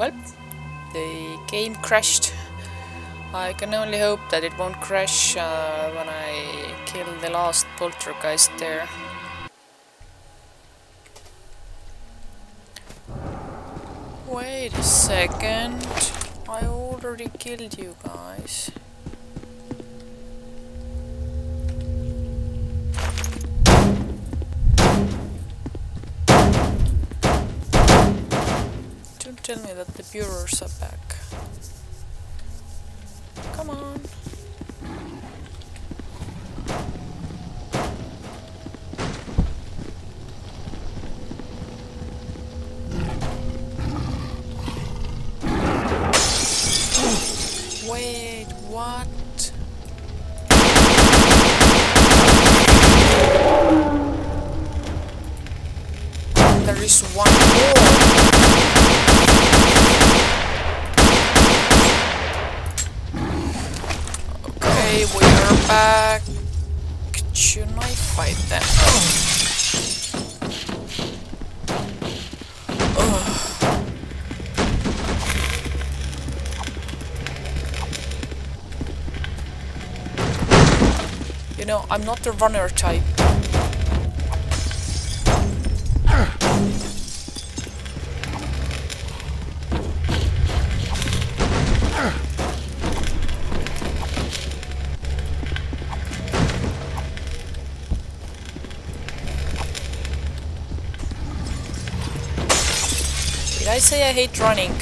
Well, the game crashed. I can only hope that it won't crash when I kill the last poltergeist there. Wait a second. I already killed you guys. Don't tell me that the bureaus are back. Come on. Wait, what? There is one more. Okay, we are back. Shouldn't I fight them? You know, I'm not the runner type. Did I say I hate running?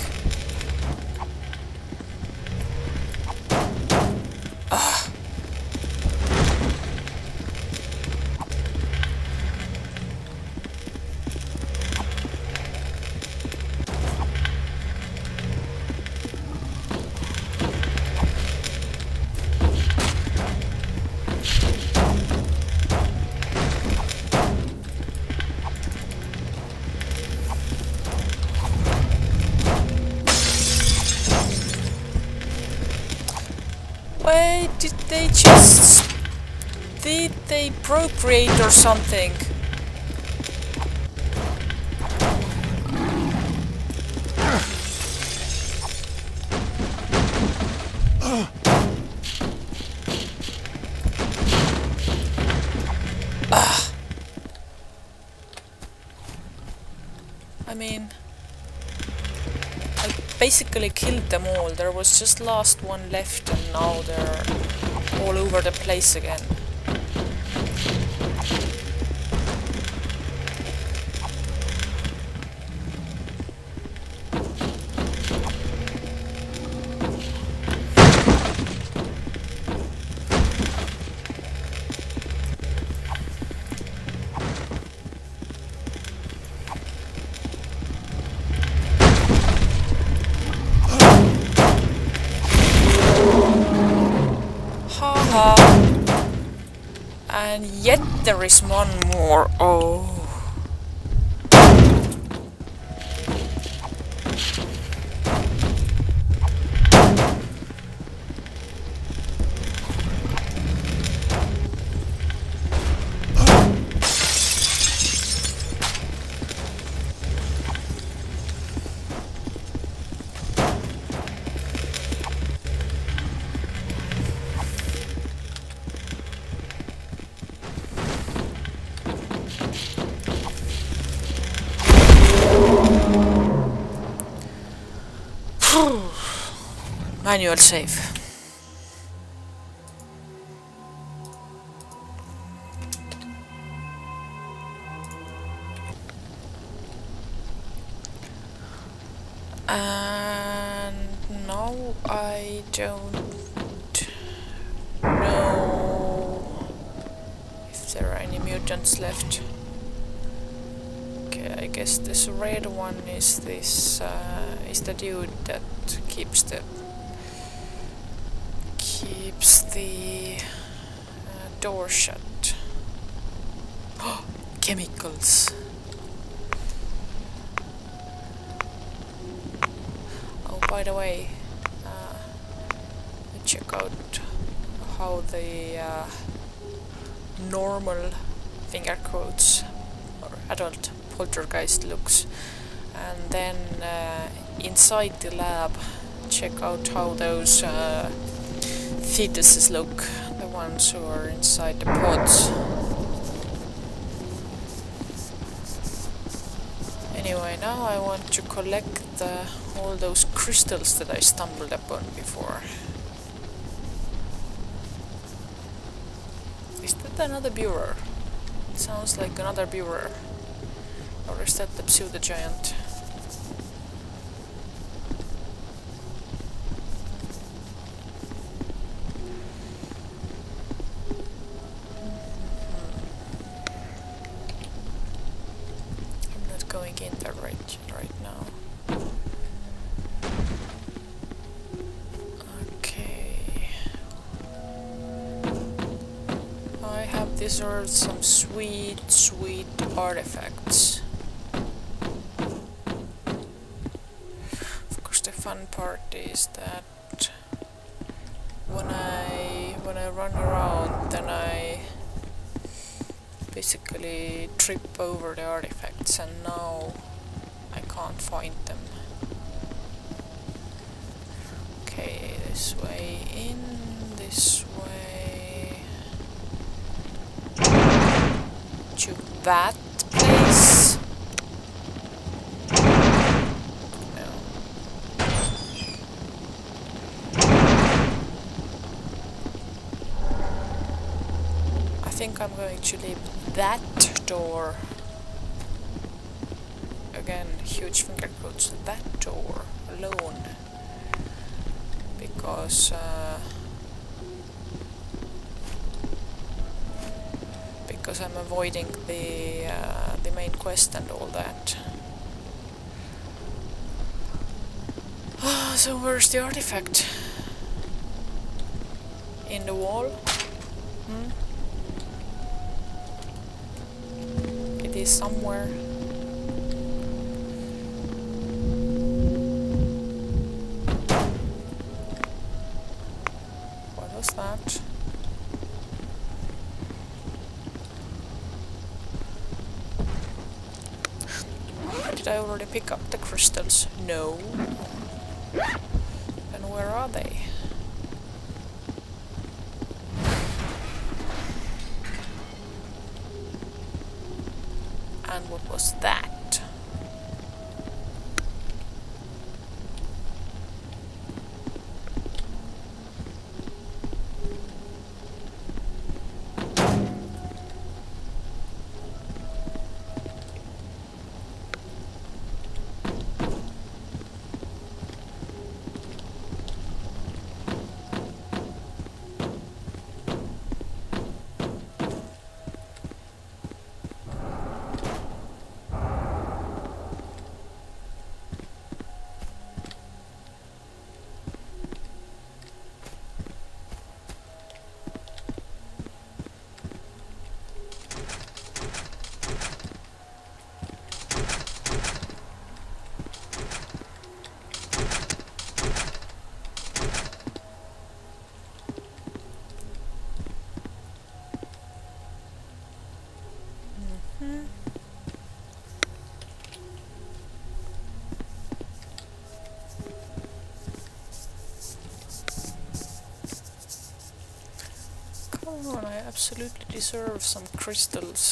Wait, did they procreate or something? I mean, I basically killed them all. There was just last one left and now they're all over the place again. And yet there is one more. Oh. Manual save. And now I don't know if there are any mutants left. Okay, I guess this red one is this is the dude that keeps the door shut. Oh, chemicals. Oh, by the way, check out how the normal finger quotes or adult poltergeist looks and then inside the lab check out how those fetuses look, the ones who are inside the pods. Anyway, now I want to collect all those crystals that I stumbled upon before. Is that another Bureau? It sounds like another Bureau. Or is that the pseudo-giant? I'm not going in there right now. Okay. I have deserved some sweet artifacts. Of course, the fun part is that when I run around, then I basically trip over the artifacts, and now I can't find them. Okay, this way in, this way to that place. No. I think I'm going to leave that door. Again, huge finger quotes, that door alone. Because I'm avoiding the main quest and all that. So where's the artifact? In the wall? It is somewhere. What was that? Did I already pick up the crystals? No. Then where are they? And what was that? Come on, I absolutely deserve some crystals.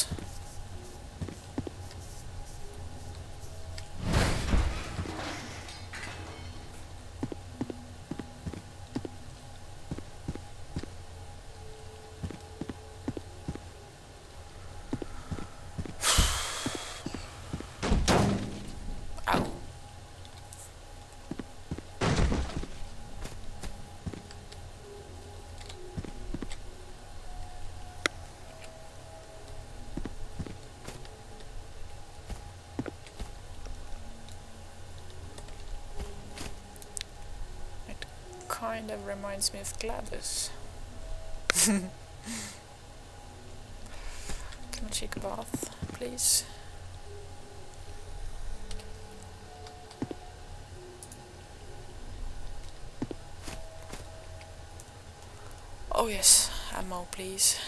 Kind of reminds me of Gladys. Can I take a bath, please? Oh yes, ammo, please.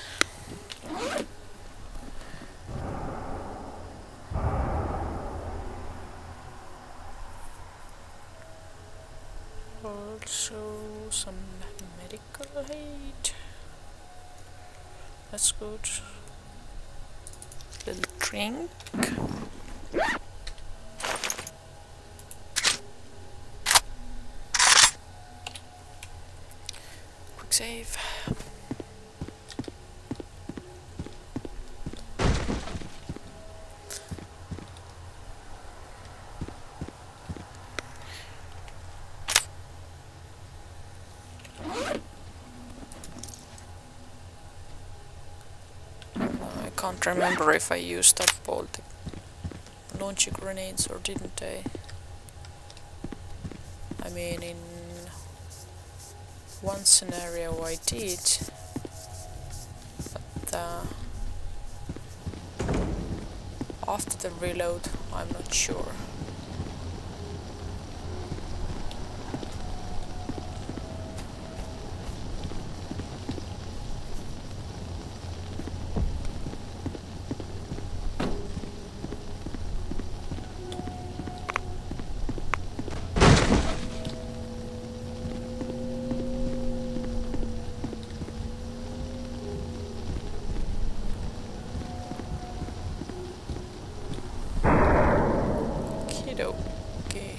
Also some medical aid. That's good. Little drink. Quick save. I can't remember if I used up all the launcher grenades or didn't I? I mean, in one scenario I did, but after the reload I'm not sure. Okay.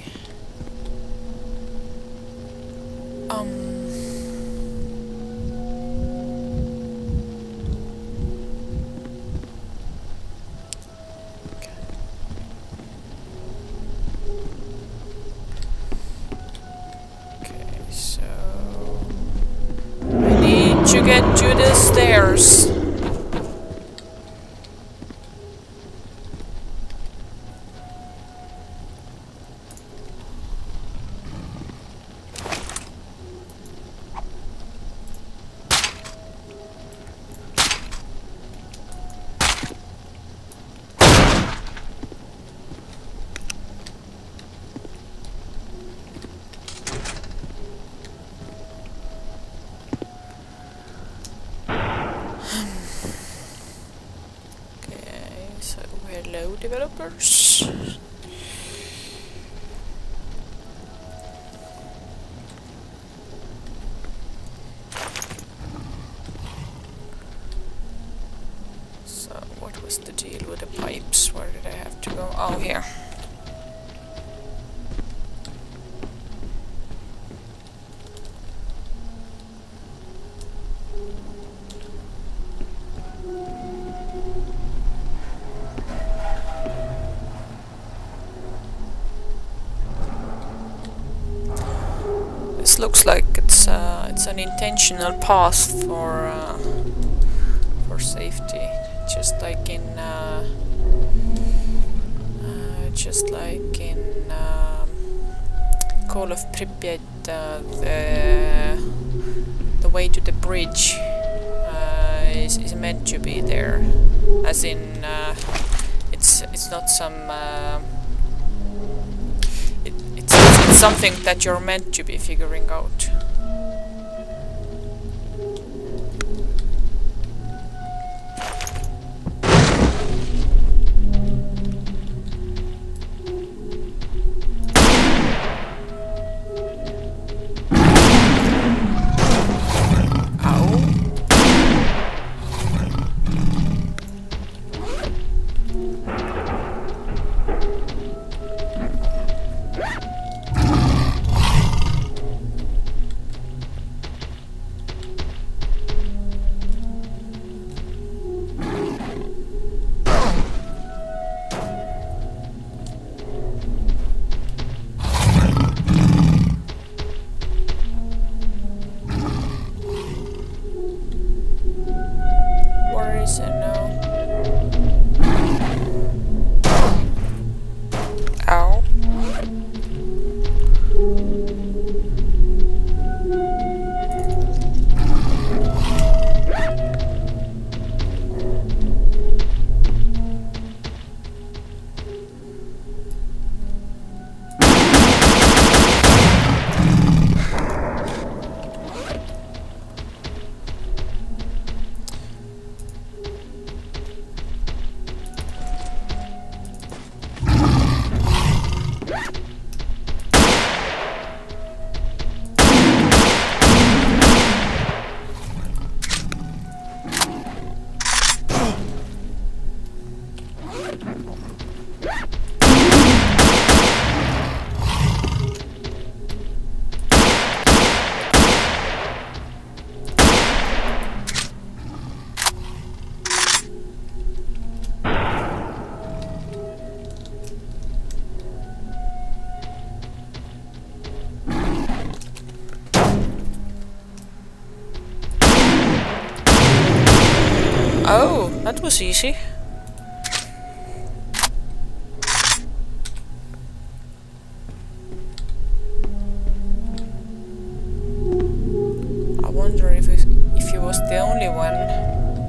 Okay, so I need to get to the stairs. Hello, developers. So, what was the deal with the pipes? Where did I have to go? Oh, here. This looks like it's an intentional path for safety, just like in Call of Pripyat. The way to the bridge is meant to be there, as in it's not some. It's something that you're meant to be figuring out. That was easy. I wonder if he was the only one.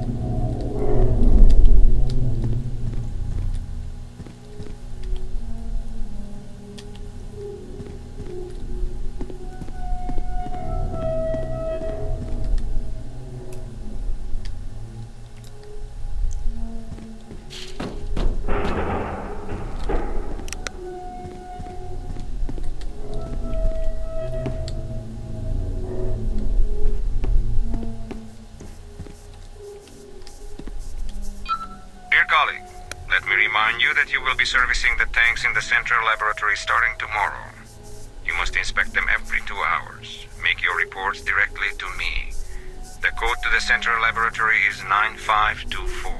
That you will be servicing the tanks in the central laboratory starting tomorrow. You must inspect them every 2 hours. Make your reports directly to me. The code to the central laboratory is 9524.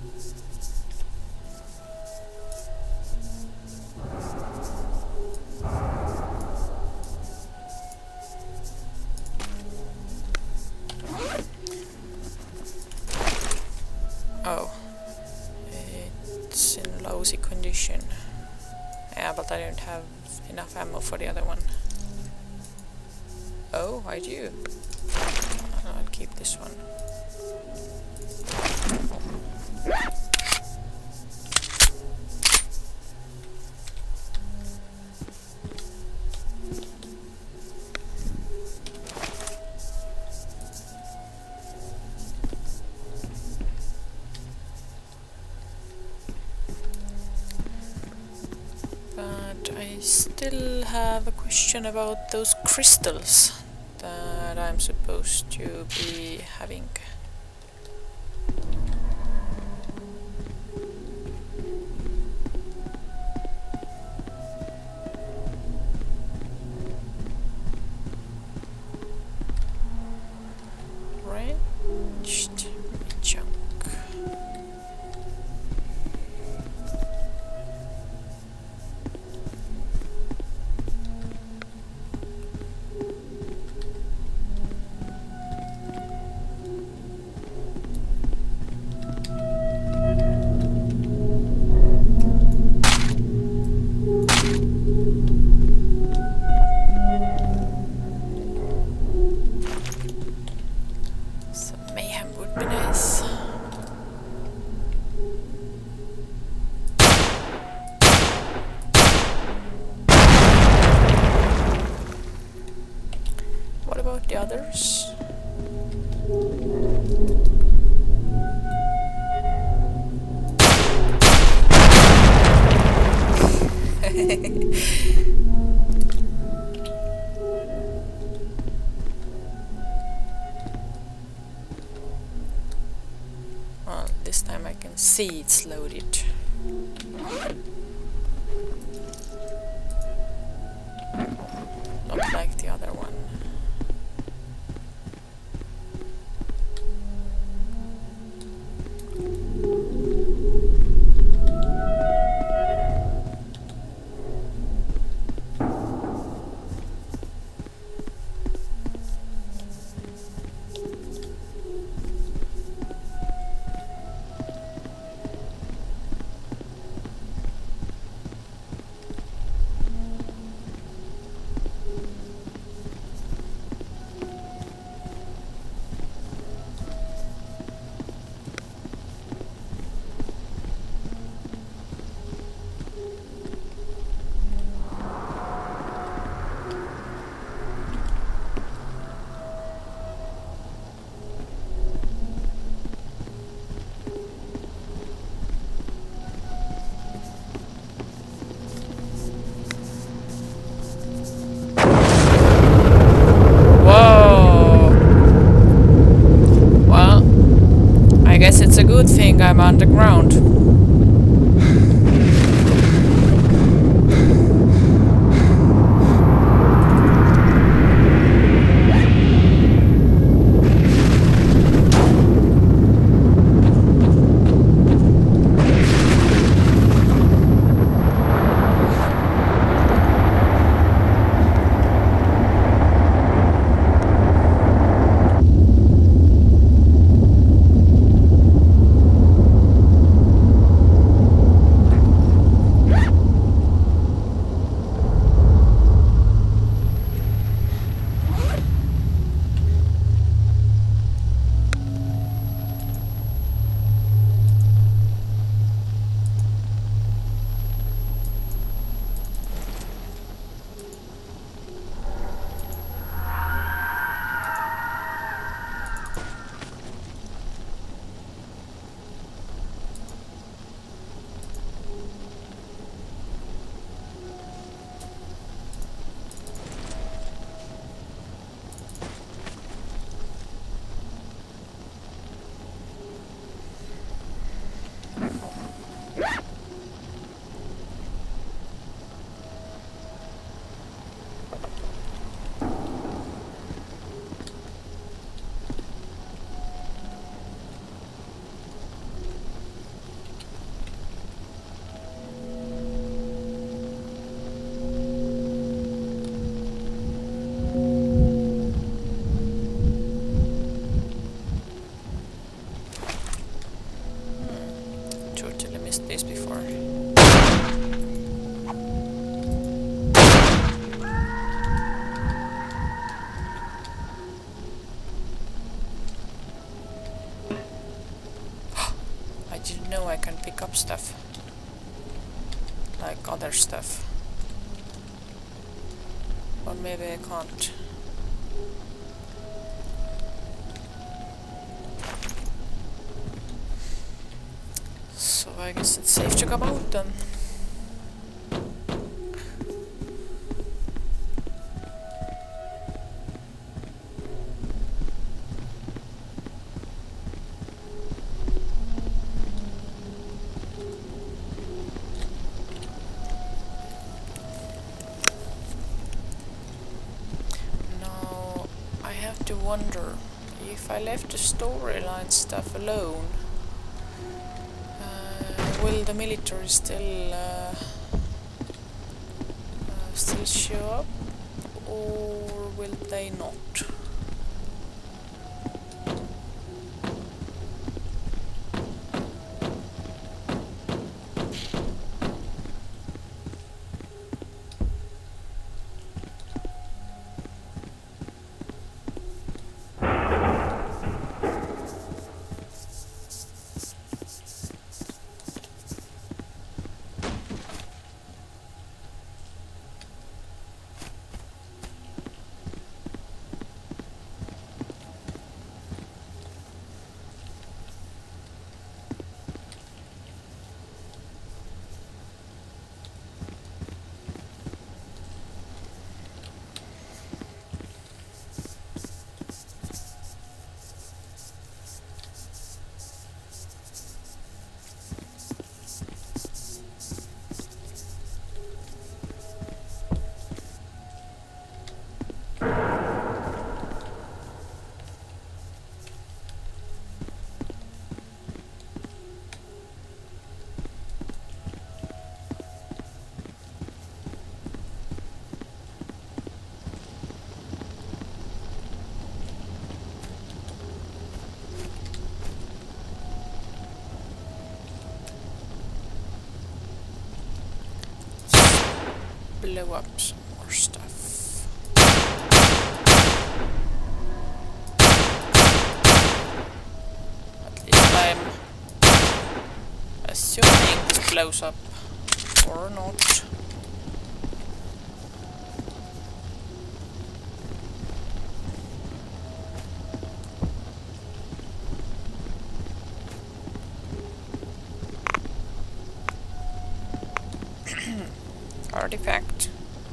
Oh. It's in lousy condition. Yeah, but I don't have enough ammo for the other one. Oh, I do. I'll keep this one. I still have a question about those crystals that I'm supposed to be having. Ranged junk. The others. Well, this time I can see it's loaded. Not like the other one. It's a good thing I'm underground. stuff. Like other stuff. Or maybe I can't. So I guess it's safe to come out then. To wonder if I left the storyline stuff alone, will the military still show up, or will they not? Blow up some more stuff. At least I'm assuming it blows up, or not. Artifact.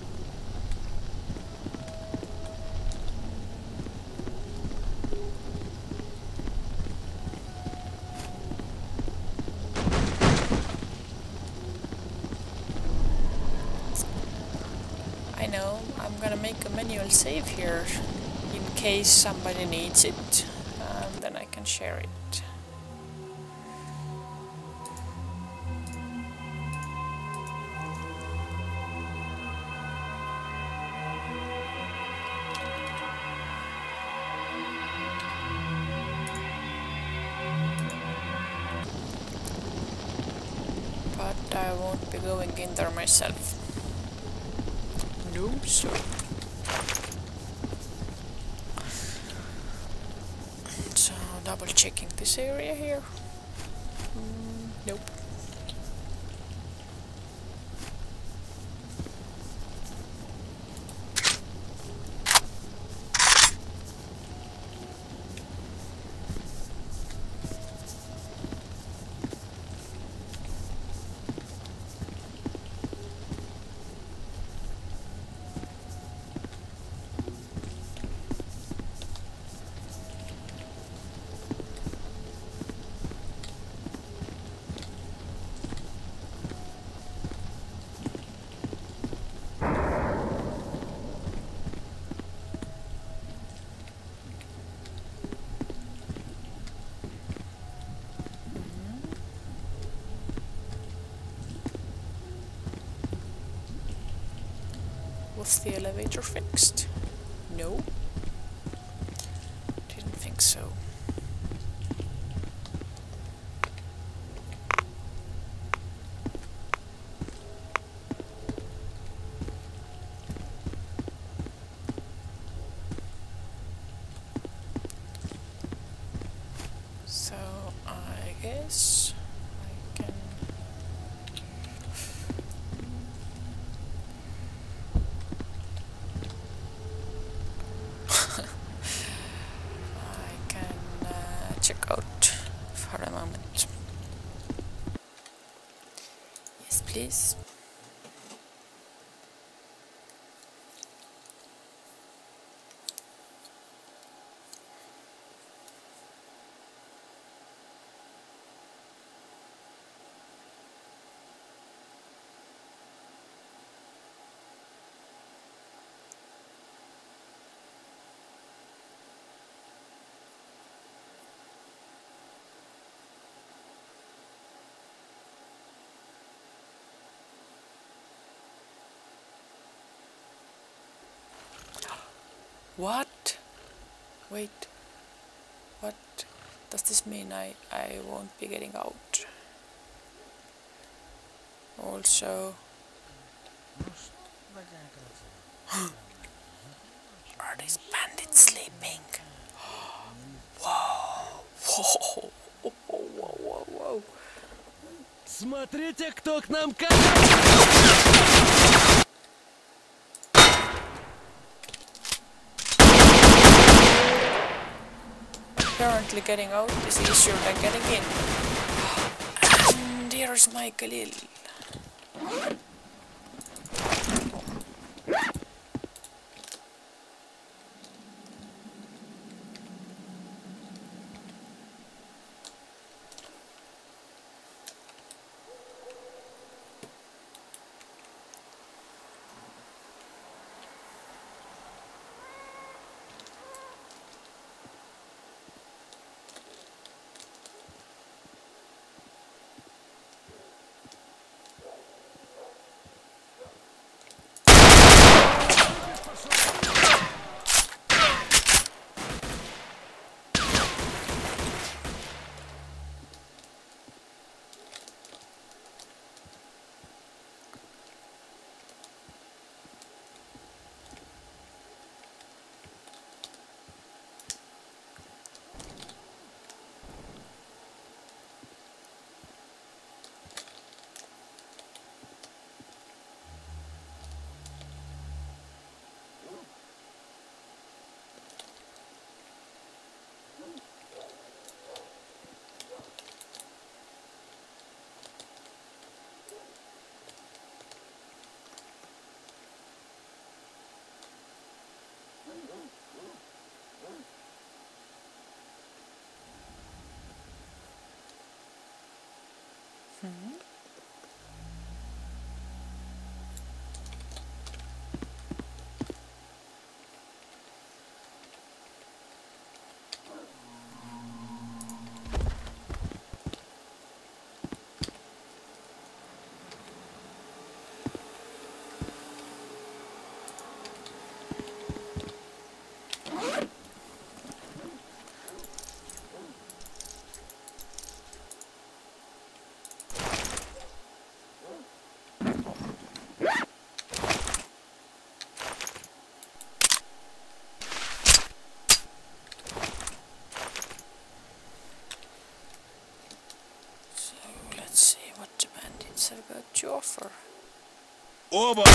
I know, I'm gonna make a manual save here in case somebody needs it, and then I can share it. I won't be going in there myself. No, sir. So, double checking this area here. Nope. Was the elevator fixed? No. Didn't think so. So I guess I can please. What? Wait. What does this mean? I won't be getting out. Also... Are these bandits sleeping? Whoa! Whoa! Whoa! Whoa! Whoa! Whoa! Смотрите, кто к нам Apparently getting out is easier than getting in. And here's my Khalil. I've got to offer. Оба!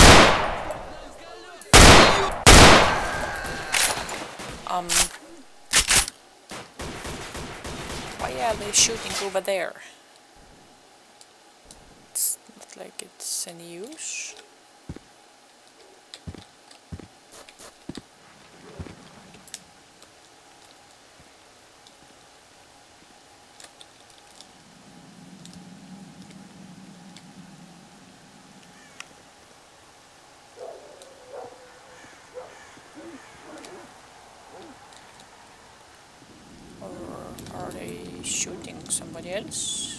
Why are they shooting over there? It's not like it's any use. Shooting somebody else.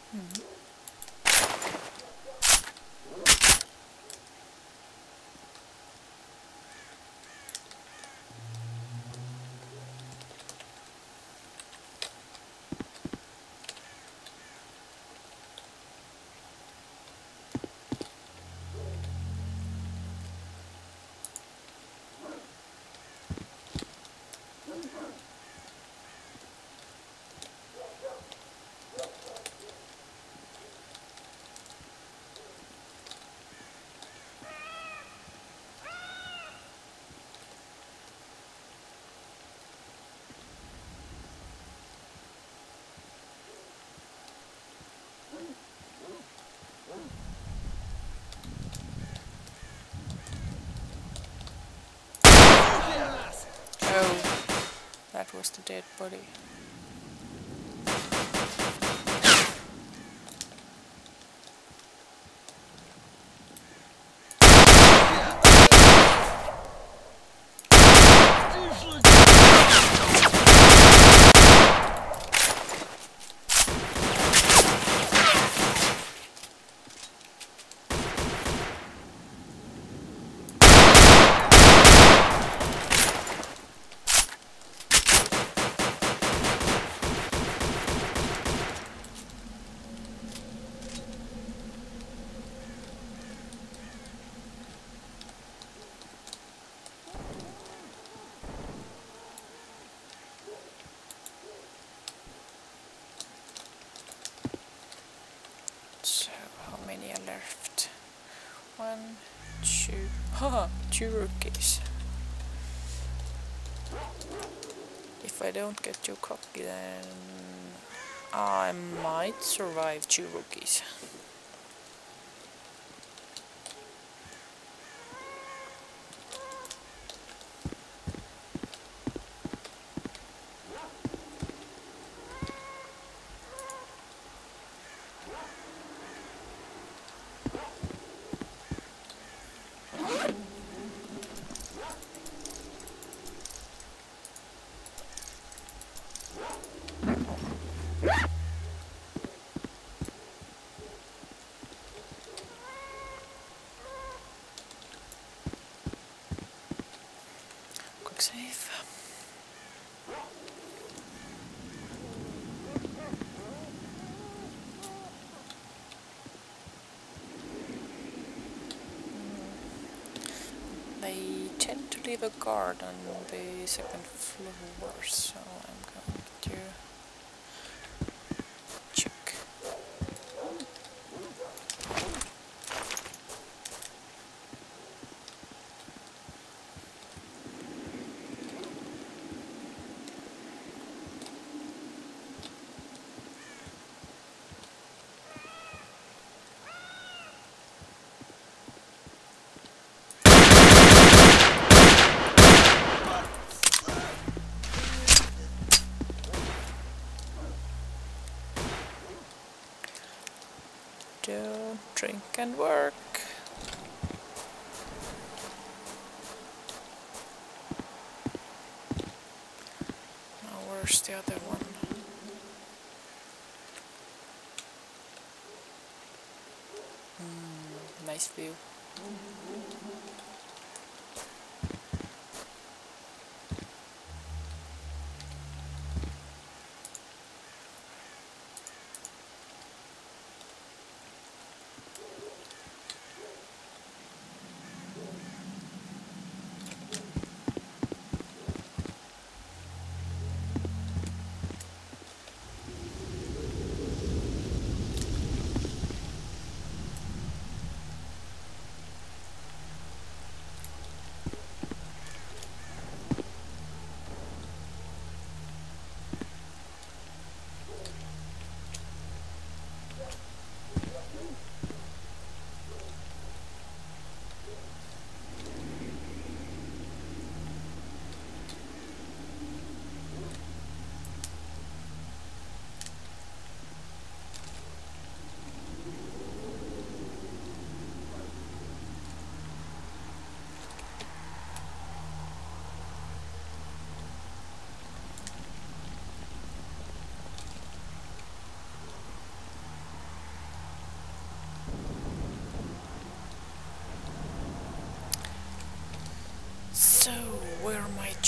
Oh, that was the dead body. So, how many are left? 1, 2... Haha, 2 rookies. If I don't get too cocky, then I might survive 2 rookies. Quick save. They tend to leave a guard on the 2nd floor, so I'm going to check. Don't drink and work. Now where's the other one? Nice view.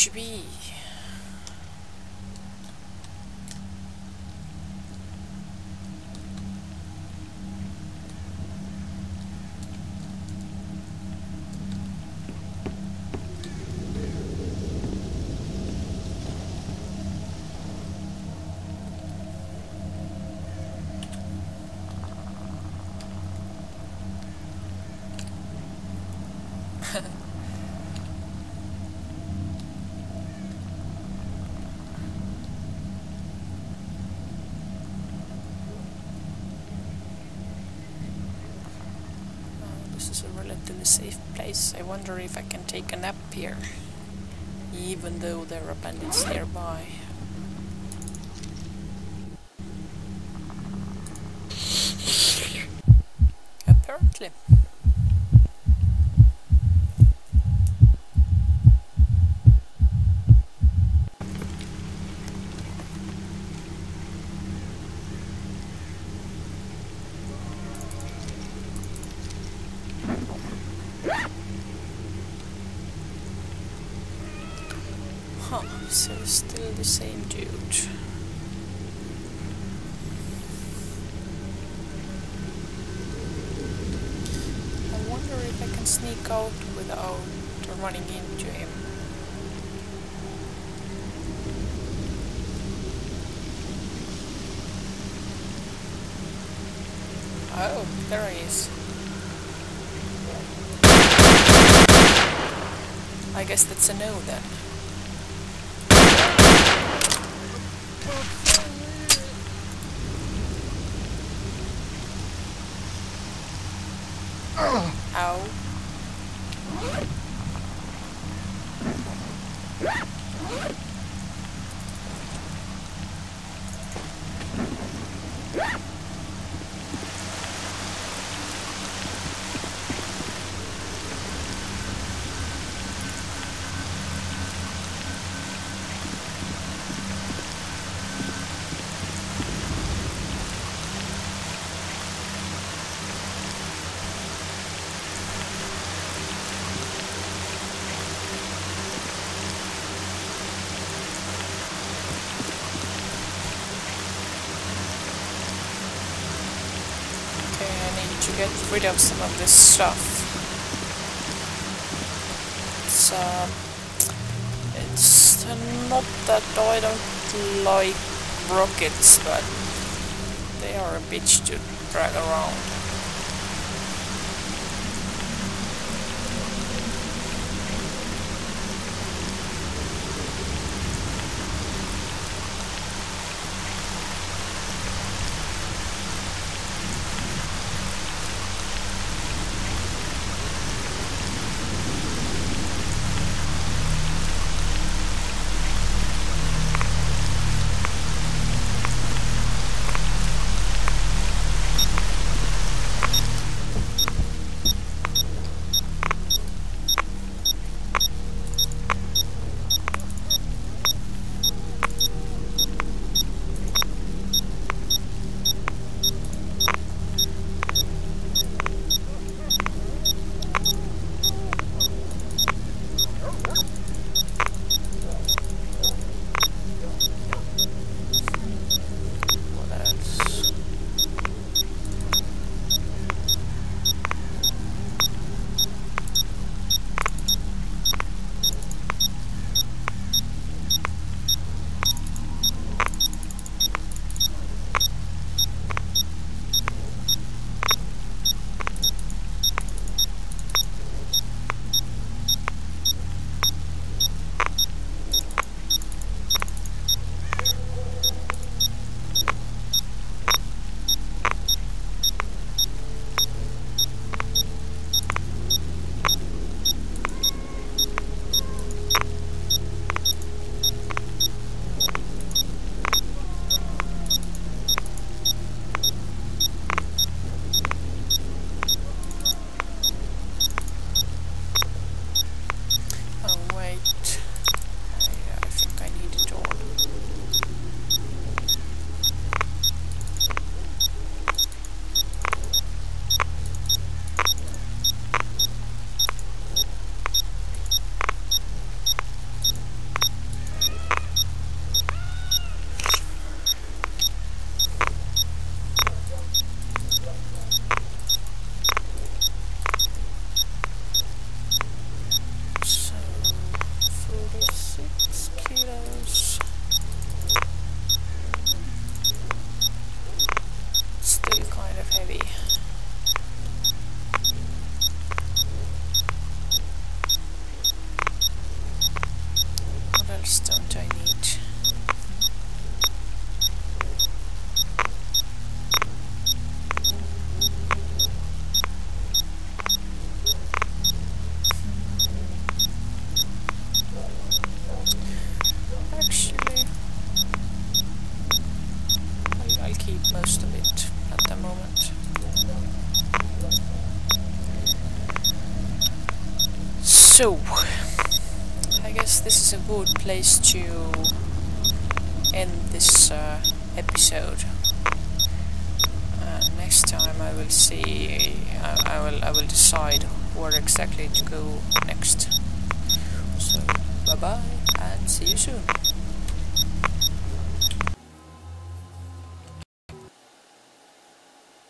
you be? This is a relatively safe place. I wonder if I can take a nap here, even though there are bandits nearby. Apparently. Huh, so still the same dude. I wonder if I can sneak out without running into him. Oh, there he is. I guess that's a no then. Ow. To get rid of some of this stuff. It's not that I don't like rockets, but they are a bitch to drag around. else don't I need? Actually, I'll keep most of it at the moment. So, I guess this is a good place to end this episode. Next time I will see. I will decide where exactly to go next. So, bye bye and see you soon.